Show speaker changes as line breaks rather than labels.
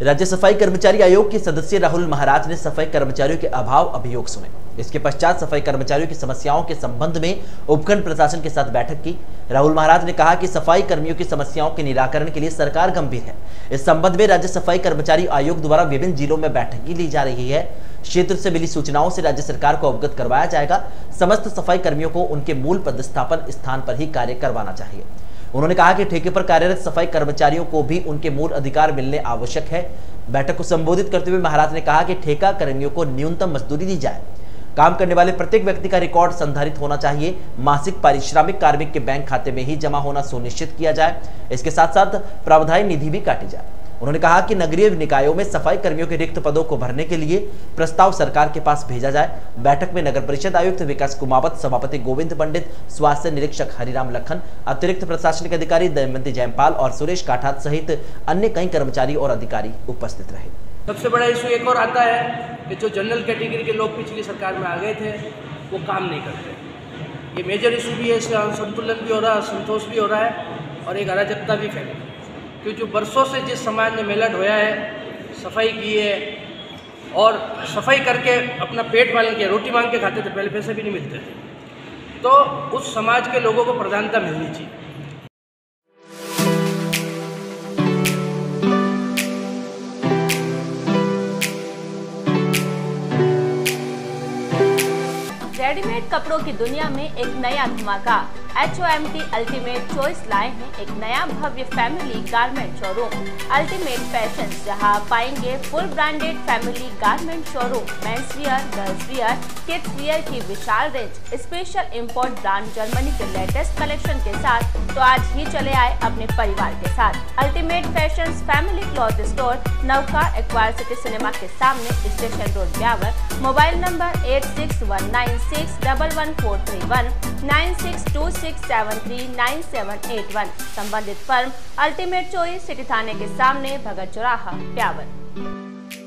राज्य सफाई कर्मचारी आयोग के सदस्य राहुल महाराज ने सफाई कर्मचारियों के अभाव अभियोग सुने। इसके पश्चात सफाई कर्मचारियों की समस्याओं के संबंध में उपखंड प्रशासन के साथ बैठक की। राहुल महाराज ने कहा कि सफाई कर्मियों की समस्याओं के निराकरण के लिए सरकार गंभीर है। इस संबंध में राज्य सफाई कर्मचारी आयोग द्वारा विभिन्न जिलों में बैठक ली जा रही है। क्षेत्र से मिली सूचनाओं से राज्य सरकार को अवगत करवाया जाएगा। समस्त सफाई कर्मियों को उनके मूल पदस्थापन स्थान पर ही कार्य करवाना चाहिए। उन्होंने कहा कि ठेके पर कार्यरत सफाई कर्मचारियों को भी उनके मूल अधिकार मिलने आवश्यक है। बैठक को संबोधित करते हुए महाराज ने कहा कि ठेका कर्मियों को न्यूनतम मजदूरी दी जाए। काम करने वाले प्रत्येक व्यक्ति का रिकॉर्ड संधारित होना चाहिए। मासिक पारिश्रमिक कार्मिक के बैंक खाते में ही जमा होना सुनिश्चित किया जाए। इसके साथ साथ प्रावधायी निधि भी काटी जाए। उन्होंने कहा कि नगरीय निकायों में सफाई कर्मियों के रिक्त पदों को भरने के लिए प्रस्ताव सरकार के पास भेजा जाए। बैठक में नगर परिषद आयुक्त विकास कुमावत, सभापति गोविंद पंडित, स्वास्थ्य निरीक्षक हरिराम लखन, अतिरिक्त प्रशासनिक अधिकारी दमयंती जयपाल और सुरेश काठात सहित अन्य कई कर्मचारी और अधिकारी उपस्थित रहे।
सबसे बड़ा इशू एक और आता है कि जो जनरल कैटेगरी के लोग पिछली सरकार में आ गए थे वो काम नहीं करते। ये मेजर इशू भी है, इससे असंतुलन भी हो रहा है, असंतोष भी हो रहा है और एक अराजकता भी फैली। क्योंकि जो बरसों से जिस समाज ने मेला ढोया है, सफाई की है और सफाई करके अपना पेट पालन किया, रोटी मांग के खाते थे, पहले पैसे भी नहीं मिलते थे, तो उस समाज के लोगों को प्रधानता मिलनी चाहिए।
रेडीमेड कपड़ों की दुनिया में एक नया धमाका HOMT अल्टीमेट चॉइस लाए हैं एक नया भव्य family garment showroom ultimate fashions, जहां पाएंगे full branded family garment showroom, men's wear, girls wear, kids wear की विशाल range, special import brand Germany के लेटेस्ट कलेक्शन के साथ। तो आज ही चले आए अपने परिवार के साथ। Ultimate fashions family cloth store, नौका एक्वायर सिटी सिनेमा के सामने, station road, Beawar. Mobile number 8619611431 9626739781। संबंधित फर्म अल्टीमेट चॉइस, सिटी थाने के सामने, भगत चौराहा, ब्यावर।